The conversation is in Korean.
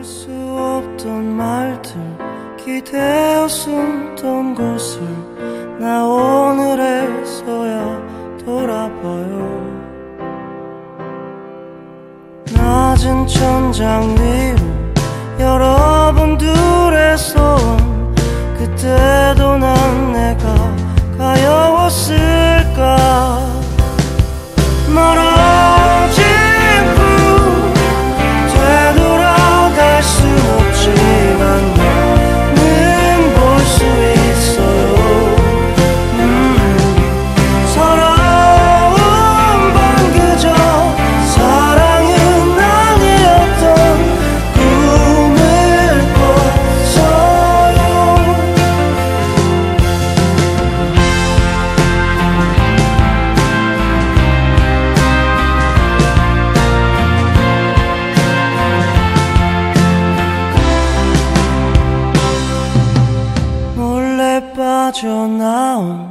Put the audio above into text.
수 없던 말들 기대어 숨던 곳을 나 오늘에서야 돌아봐요. 낮은 천장 위로 여러분 둘의 손 그때도 난 내가 가여웠을까. 멀어진 후 되돌아갈 순 없지만 나는 볼 수 있어요. 서러운 밤 그저 사랑은 아니었던 꿈을 꿨어요. 몰래 빠져나온